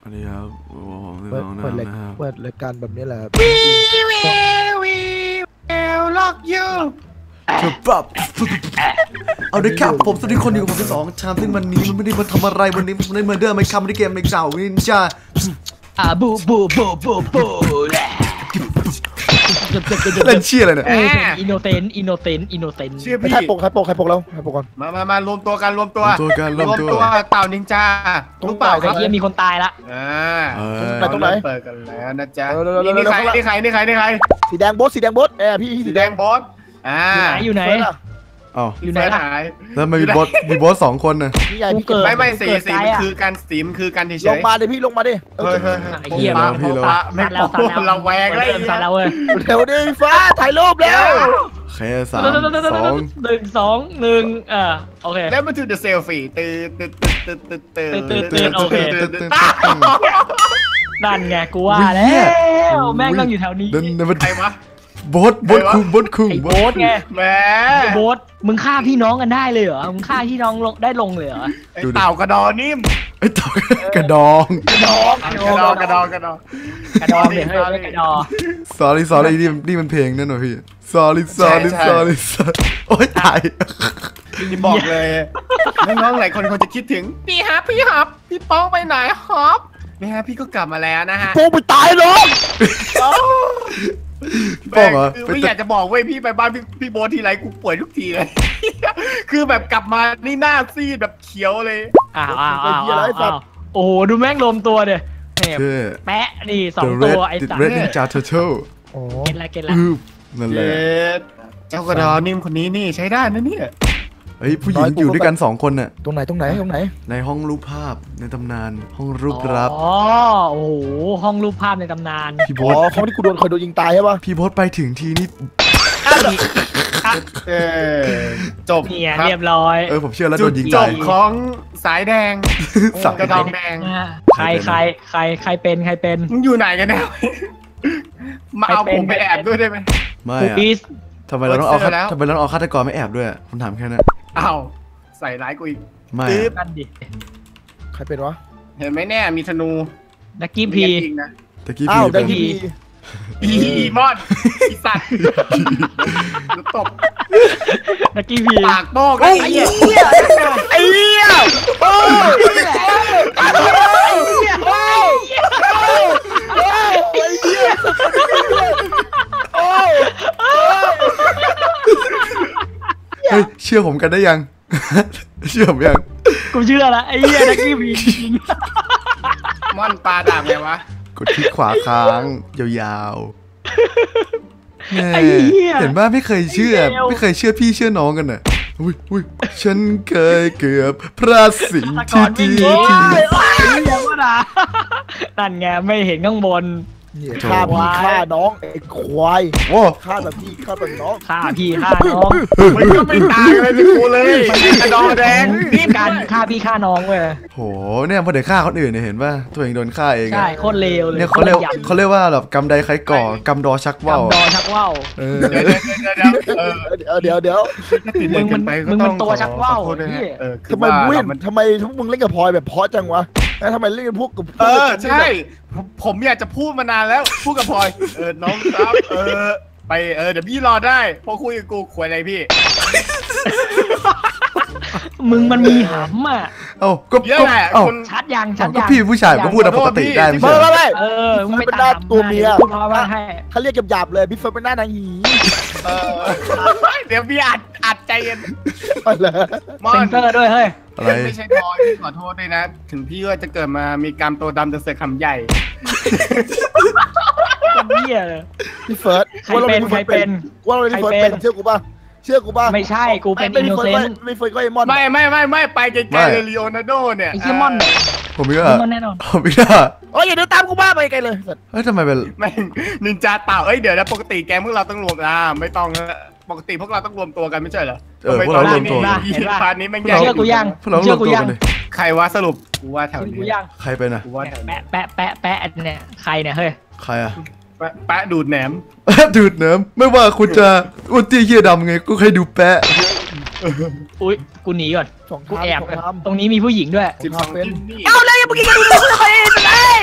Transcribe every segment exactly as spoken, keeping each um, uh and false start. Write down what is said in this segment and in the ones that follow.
อันนี้ครับโอ้ผมที่เปิสดองเปิดนะรายครับเปิดรายการแบบนี้แหละวีวีวีเอลล็อกยูจะปรับเอาด้วยครับผมสวัสดีคนอยู่กับผมที่สองชามซึ่งวันนี้มันไม่ได้มาทำอะไรวันนี้มันได้มาเดินไม่คำไม่ได้เกมไม่เก่านินจาอ่าบูบูบูบูบูเล่นเชี่ยอะไรเนี่ยอินโนเซนอินโนเซนอินโนเซนชื่อพี่ใครปกใครปกใครปกแล้วใครปกก่อนมามามารวมตัวกันรวมตัวตัวการรวมตัวเต่านินจารู้เปล่าคไอ้รับเหี้ยมีคนตายละอ่าเออเราเริ่มเปิดกันแล้วนะจ๊ะนี่นี่ใครนี่ใครนี่ใครนี่ใครสีแดงโบสสีแดงโบสเออพี่สีสีแดแดงงบอสอ่าอยู่ไหนอ๋ออยู่ไหนล่ะหายแล้วมันมีบอสมีบอสสองคนน่ะพี่ใหญ่พี่เกิดไม่ไม่สีเกิดสีไกลมันอะคือการสีมันคือการเฉยๆลงมาดิพี่ลงมาดิเฮ้ยเฮ้ยไอ้เหี้ยปะพี่เราปะไม่แล้วปะเราแวงเลยเริ่มสั่นแล้วเว้ยเร็วดิฟ้าถ่ายรูปแล้วแค่สามสองหนึ่งสองหนึ่งเออโอเคแล้วมาถึง the selfie ตื่นตื่นตื่นตื่นตื่นตื่นตื่นโอเคตึ๊ดตึ๊ดตึ๊ดนั่นไงกูว่าแล้วแม่งต้องอยู่แถวนี้เดินเดินใครวะบอสบอสคุงบอสคุงไอ้โบ๊ทไงแหมไอ้โบ๊ทมึงฆ่าพี่น้องกันได้เลยเหรอมึงฆ่าพี่น้องลงได้ลงเลยเหรอไอ้เต่ากระดอนิ่มไอ้ตัวกระดองกระดองกระดองกระดองกระดองกระดองเดี๋ยวให้ไม่กระดอ sorry sorry นี่นี่มันเพลงนั่นหรอพี่ sorry sorry sorry sorry โอ๊ยตายนี่บอกเลยน้องๆหลายคนคงจะคิดถึงพี่ฮับพี่ฮับพี่ป้องไปไหนฮับนี่ฮะพี่ก็กลับมาแล้วนะฮะโป้ไปตายลงป้องเหรอคือไม่อยากจะบอกเว้ยพี่ไปบ้านพี่พี่โบ๊ททีไรกูป่วยทุกทีเลย คือแบบกลับมานี่หน้าซีดแบบเขียวเลยอ้าวอ้าวอ้าวอ้าวโอ้โหดูแม่งรวมตัวเดี๋ยเนี่ยชื่อแปะนี่สอง The ตัว Red ไอ้สัต Red ว์ Ninja Turtle โอ้เก็ตละเก็ตละอืบนั่นแหเยละ็ดเจ้ากระดอนิ่มคนนี้นี่ใช้ได้นะเนี่ยเฮ้ยผู้หญิงอยู่ด้วยกันสองคนน่ะตรงไหนตรงไหนตรงไหนในห้องรูปภาพในตำนานห้องรูปลับอ๋อโอ้โหห้องรูปภาพในตำนานพี่อ๋โบ๊อทเขาที่กูโดนเคยโดนยิงตายใช่ปะพี่โบ๊ทไปถึงทีนี่เออจบเนี่ยครับเรียบร้อยเออผมเชื่อแล้วจุโดดนยิงจตายบของสายแดงสับกระดองแดงใครใครใครใครเป็นใครเป็นมึงอยู่ไหนกันแน่มาเอาผมไปแอบด้วยได้ไหมไม่คูอะปีสทำไมเราต้องเอาเจอแล้วทำไมเราต้องเอาฆาตกรไม่แอบด้วยผมถามแค่นั้นอ้าวใส่ร้ายกูอีกไม่ตึ๊บอะนั่นดิใครเป็นวะเห็นไหมแน่มีธนูนักกี้พีจริงนะตะกี้อ้าพี่วได้เป็นที่อีมอนอีสัตว์ตบนักกี้พีปากโป้งไอ้เหี้ยไอ้เหี้ยโอ้ยโอ้ยไอ้เหี้ยโอ้ยเฮ้ยเชื่อผมกันได้ยัง เชื่อผมยังกูเชื่อละไอ้เหี้ยนักกี้พีจริงมอนปลาด่างไงวะกดคลิกขวาค้างยาวๆแหม่ไอ้เหี้ยเห็นว่าไม่เคยเชื่อ ไม่เคยเชื่อพี่เชื่อน้องกันน่ะอุ้ยอุ้ยฉันเคยเกือบพระสิงห์ตะกอที่นที่วิ่งที่โอ้ยโอ้ยเหี้ยว่าด่านั่นไงไม่เห็นข้างบนเนี่ยฆ่าพี่ฆ่าน้องไอ้ควายโอ้ฆ่าแบบพี่ฆ่าแบบน้องฆ่าพี่ฆ่าน้องมันก็ไม่ต่างอะไรจากกูเลยกระดองแดงนี่การฆ่าพี่ฆ่าน้องเว้ยโหเนี่ยพอเดี๋ยวฆ่าคนอื่นเนี่ยเห็นป่ะตัวเองโดนฆ่าเองอะใช่โคตรเลวเลยเนี่ยเขาเรียกเขาเรียกว่าแบบกำใดใครก่อกำดอชักว่าวกำดอชักว่าวเออเดี๋ยวเดี๋ยวเดี๋ยวเออเดี๋ยวเดี๋ยวเดี๋ยวมึงมันมึงมันตัวชักว่าวขอโทษด้วยนะพี่เออคือทำไมว่ามึงมันทำไมทุกมึงเล่นกับพลอยแบบเพราะจังวะแล้วทำไมเล่นกับพวกกับเออใช่ผมผมอยากจะพูดมานานแล้วพูดกับพลอยเออน้องครับเออไปเออเดี๋ยวพี่รอได้พอคุยกับกูคุยอะไรพี่มึงมันมีหำอ่ะเอ้าก็เยอะก็แหละเอ้าคนชัดยังชัดก็ยังพี่ผู้ชายก็พูดตามปกติได้ไม่ไม่ใช่เหรไม่อไม่เออมึงไม่เป็นหตาน้าม ตัวเมียพูดเพราะว่าให้เขาเรียกหยาบๆเลยพี่เฟิร์นเป็นหน้านางหีเออเดี๋ยวพี่อัดอัดใจเย็นอะไรมอเซนนเซอร์ด้วยเฮ้ยอะไรไม่ใช่พลอยพี่ขอโทษด้วยนะ ถึงพี่ว่าจะเกิดมามีกรรมตัวดำแต่เสือกคำใหญ่คนเหี้ยเลยพี่เฟิร์สใครเป็นใครเป็นว่าเราเป็นพี่เฟิร์สใครเป็เป็น นเชื่อกูป่ะเชื่อกูป่ะไม่ใช่กูเป็นไม่อินโนพี่เซเฟิร์นสไม่เฟิร์สก็ไอ้มอนไม่ไม่ไม่ไม่ไปไกลๆเลยลีโอนาร์โดเนี่ยไอ้เหี้ยมอนเนี่ยผมไม่ไอ้ว่ามอนแน่นอนผมไม่ว่าโอ้ยอย่าเดินตามกูบ้าไปไกลเลยเฮ้ยทำไมเป็นไม่นินจาเต่าเอ้ยเดี๋ยวนะปกติแกพวกเราต้องรวมอ่าไม่ต้องนะปกติพวกเราต้องรวมตัวกันไม่ใช่เหรอเออพวกเรารวมตัวอีพาร์ทนี้มันเชื่อกูยังพวกเรารเชื่วอมกูตัวยักังนเลยใครวะสรุปกูว่าแถวเชื่อนี้กูยังใครเป็นอะกูว่าแถวนี้แปะแปะแปะแปะเนี่ยใครเนี่ยเฮ้ยใครอะแปะแปะดูดแหนมดูดเนิมไม่ว่าคุณจะอ้วนเตี้ยเหี้ยดำไงก็ให้ดูแปะอุ้ยกูหนีก่อนสองกูทางแอบสองก่อนทางตรงนี้มีผู้หญิงด้วยสิบสองเป็นจิ้มนี่เอาเลยอย่าเพิ่งกินกันดูเลย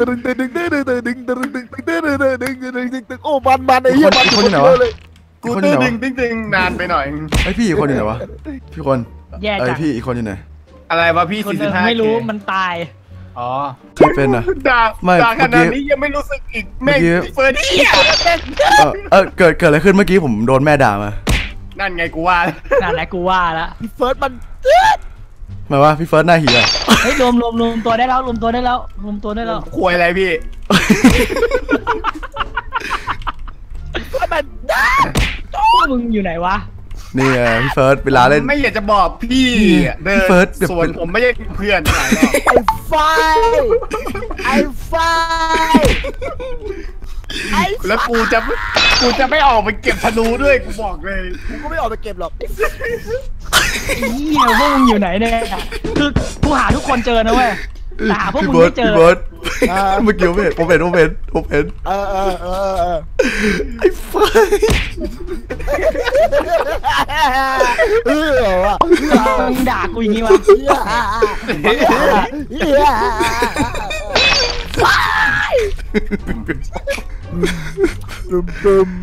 ตึงตึงตึงตึงตึงตึงตึงตึงตึงตึงตึงตึงตึงตึงตึงตึงโอ้มันมันไอ้เหี้ยมันเลยกูตื้อดึงดึงดึงนานไปหน่อยไอพี่อีกคนอยู่ไหนวะพี่คนแย่ไอจังพี่อีกคนอยู่ไหนอะไรวะพี่คนสี่เดิสิบมห้าไม่รู้มันตายอ๋อใครเป็นอะด่าไม่ด่าขเมื่อกี้นาดนี้ยังไม่รู้สึกอีกแม่งเมื่อกี้เฟิร์นเหี้ยเออเออเกิดเกิดอะไรขึ้นเมื่อกี้ผมโดนแม่ด่ามานั่นไงกูว่านั่นแหละกูว่าละพี่เฟิร์สมันหมายว่าพี่เฟิร์สหน้าเหียเฮ้ยรวมรวมรวมตัวได้แล้วรวมตัวได้แล้วรวมตัวได้แล้วควยอะไรพี่มันพวกมึงอยู่ไหนวะนี่ไงพี่เฟิร์สเวลาเล่นไม่อยากจะบอกพี่เดินพี่เฟิร์สเดี๋ยวส่วนผมไม่ใช่เพื่อนหลายรอบไอ้ไฟไอ้ไฟไอ้แล้วกูจะกูจะไม่ออกไปเก็บธนูด้วยกูบอกเลยกูก็ไม่ออกไปเก็บหรอกไอ้เหี้ยพวกมึงอยู่ไหนเนี่ยคือกูหาทุกคนเจอนะเว้ยแต่หาพวกพี่มึงเบิร์ดไม่เจพี่อเบิร์ดเมื่อกี้ผมเห็นผมเห็นผมเห็นผมเห็นเออเออเออเออไอ้ไฟเออว่ะมึงด่ากูอย่างงี้วะเฮียเฮีย ตึมตึม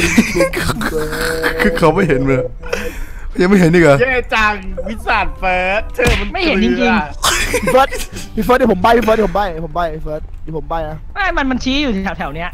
คือเขาไม่เห็นเลยยังไม่เห็นอีกเหรอแย่จังวิสัทเฟิร์สเธอมันไม่เห็นจริงพี่เฟิร์สพี่เฟิร์สเดี๋ยวผมใบพี่เฟิร์สเดี๋ยวผมใบผมใบพี่เฟิร์สเดี๋ยวผมใบนะๆไม่มันมันชี้อยู่แถวแถวๆเนี้ย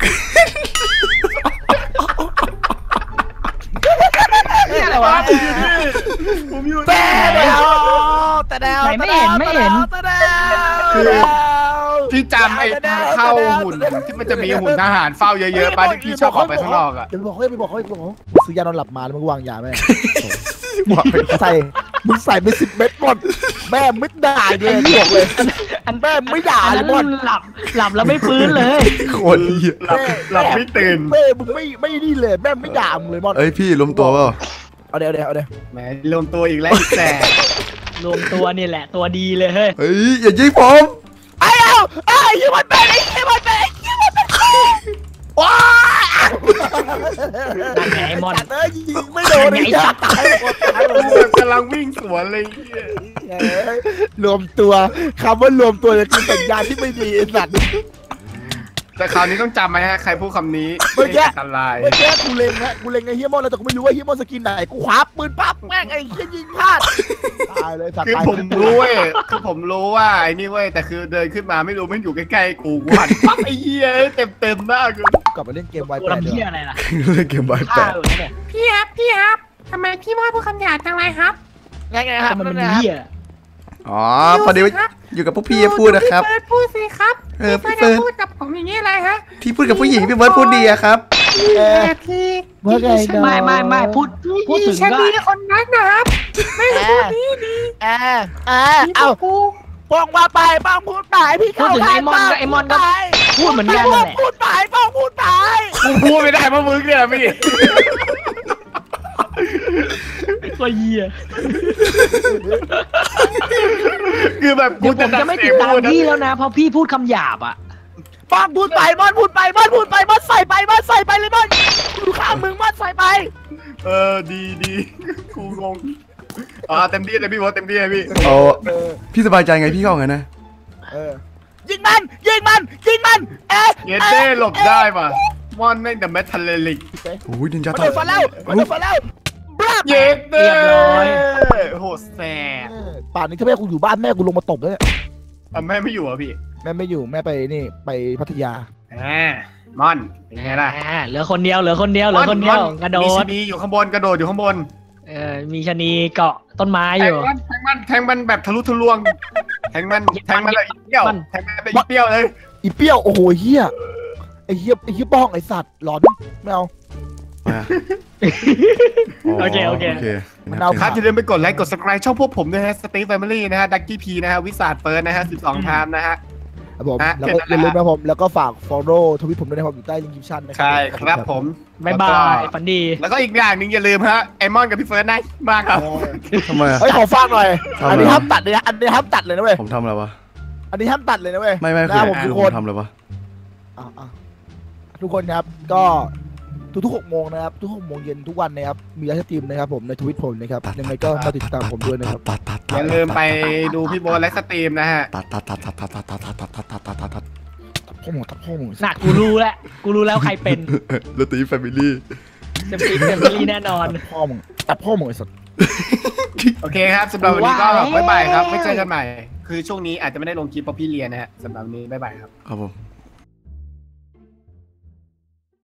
นี่อะไรวะผมอยู่แต่นี่เดวแต่เดวไหนไม่เห็นไม่เห็นแต่เดวพี่จำไอ้เข้าหุ่นที่มันจะมีหุ่นทหารเฝ้าเยอะๆป่ะที่พี่ชอบออกไปข้างนอกอ่ะเดี๋ยวบอกเขาไปบอกเขาไปบอกเขาซื้อยานอนหลับมาแล้วมึงวางยาแม่หวังใส่มึงใส่ไปสิบเม็ดหมดแม่ไม่ด่าเลยบอกเลยอันแม่ไม่ด่าอันเลนั้ยนหมดหลับหลับแล้วไม่ฟื้นเลยโคตรเหี้ยหลับหลับไม่ตื่นแม่มึงไม่ไม่นี่เลยแม่ไม่ด่ามึงเลยมอนเอ้ยพี่รวมตัวเปล่าเอาเดี๋ยวเอาดี๋ยวเอาเดี๋ยวแหมรวมตัวอีกแล้วแต่รวมตัวนี่แหละตัวดีเลยเฮ้ยเฮ้ยอย่ายิงผมไอ้เอาไอ้ยี่มันเป็นไอ้ยี่มันเป็นไอ้ยี่มันเป็นว้านั่นไงไอ้มอนเอ้ยยิงไม่โดนไอ้สัตว์ตายหมดตายหมดกำลังวิ่งสวนเลยรวมตัวคำว่ารวมตัวจะคือสัญญาณที่ไม่ดีไอ้สัตว์แต่คราวนี้ต้องจำไหมฮะใครพูดคำนี้เมื่อกี้อันตรายเมื่อกี้กูเล็งนะกูเล็งไอ้เฮียมอนแล้วแต่กูไม่รู้ว่าเฮียมอนสกินไหนกูคว้าปืนปั๊บแม่งไอ้เฮียยิงพลาดตายเลยสัตว์คือตายผมรู้เว้ยคือผมรู้ว่าไอ้นี่เว้ยแต่คือเดินขึ้นมาไม่รู้มันอยู่ใกล้ๆกูกูหันปั๊บไอ้เหี้ยเต็มเต็มๆหน้ากูกลับมาเล่นเกมไวตัวแปดลำเดีเพี้ยยวอะไรล่ะเล่นเกมใบแปฆ่าดเลยเนี่ยพี่ครับพี่ครับทำไมพี่มอดพูดคำหยาบจังเลยครับไงไงครับทำไมมันนั่นนะเหี้ยอ๋อพอดีว่าอยู่กับพวกพี่พูดนะครับพี่เฟิร์สพูดสิครับเออพี่พี่เฟิร์สเฟิร์สพูดกับผมอย่างนี้เลยฮะที่พูดกับผู้หญิงพี่เบิร์ดพูดดีอะครับเออแต่พี่เมื่อไงเนอะไม่ไม่ไม่พูดพูดถึงฉันก็ดีคนนั้นนะครับไม่ได้พูดดีดีเออเออพี่เอาปูป้องมาไปป้องพูดไปพี่พูดเข้าถึงไอ้มอนก็ไอ้มอนก็พูดเหมือนกันนั่นแหละพูดไปป้องพูดไปกูพูดไม่ได้เพราะมึงเนี่ยพี่ตัวเหี้ยคือแบบกูเดี๋ยวผมจะจะไม่ติดตามพี่แล้วนะเพราะพี่พูดคำหยาบอ่ะป้องพูดไปมอนพูดไปมอนพูดไปมอนใส่ไปมอนใส่ไปเลยมอนดูข้างมึงมอนใส่ไปเออดีดีกูงงอ่าเต็มที่เลยพี่วอเต็มที่เลยพี่โอ้เออพี่สบายใจไงพี่เข้าไงนะเออยิงมันยิงมันยิงมันเอ๊ะเยเต้หลบได้ป่ะมอนแม่งแต่แมทเทเลลิกโอ้ยดินจามันต่โดนฟันแล้วมันโดนฟันแล้วบราบเยเต้โหแสบเออป่านนี้ถ้าแม่กูอยู่บ้านแม่กูลงมาตบแล้วเนี่ยอ่ะแม่ไม่อยู่อ่ะพี่แม่ไม่อยู่แม่ไปนี่ไปพัทยาอ่ามอนเป็นไงล่ะอ่าเหลือคนเดียวเหลือคนเดียวเหลือคนเดียวกระโดมีดชนีอยู่ข้างบนกระโดดอยู่ข้างบนเออมีชะนีเกาะต้นไม้แทอง ยู่มันแทงมันแทงมันแบบทะลุทะลวงแทงมันแทงมันเลยอีเปี้ยวมันแทงมันไปอีเปี้ยวเลยอีเปี้ยวโอ้โหเฮียไอ้เฮียไอ้เฮียบ้องไอ้สัตว์หลอนไม่เอามาโอเคโอเคโอเคมันเอาครับอย่าลืมไปกดไลค์กด subscribe ช่องพวกผมด้วยฮะสตีฟแฟมิลี่นะฮะดักกี้พีนะฮะวิสาดเฟิร์สนะฮะสิบสองไทม์นะฮะครับผมฮะแล้วก็เขียนอย่าอะไรลืมนะผมแล้วก็ฝาก follow ทวิตผมด้วยนะครับอยู่ใต้ลิงก์คลิปชั่นนะครัใช่ครับผมบายบายฝันดีแล้วก็อีกอย่างหนึ่งอย่าลืมฮะไอมอนกับพี่เฟิร์สนะมากครับทำไมอะเฮ้ยขอฝากหน่อยทำอะไรอันนี้ห้ามตัดเลยนะอันนี้ห้ามตัดเลยนะเว้ยผมทำอะไรวะอันนี้ห้ามตัดเลยนะเว้ยไม่ไม่หคือน้าผมคืทุอก ผคมนทำอะไรวะอ่ะอ่ะทุกคนครับก็ทุกๆหกโมงนะครับทุกหกโมงเย็นทุกวันนะครับมีไลฟ์สตรีมนะครับผมในทวิตผมนะครับยังไงก็มาติดตามผมด้วยนะครับตัดตัดอตัดย่าลืมไปดูพี่โบนไลฟ์สตรีมนะฮะตัดตัดตัดตัดตัดตัดตัดตัดตัดตัดตัดตัดตัดตัดพ่อหมูตับพ่อหมูน่ะกูรู้แล้วกูรู้แล้วใครเป็นลตีแฟมิลี่เต็มที่เต็มที่แน่นอนตับพ่อหมูตับพ่อหมูไอ้สัตว์โอเคครับสำหรับวันนี้ก็ว้ายบ๊ายบายครับไม่เจอกันใหม่ คือช่วงนี้อาจจะไม่ได้ลงคลิปเพราะพี่เรียนนะฮะสำหรับวันนี้บ๊ายบายครับครับผม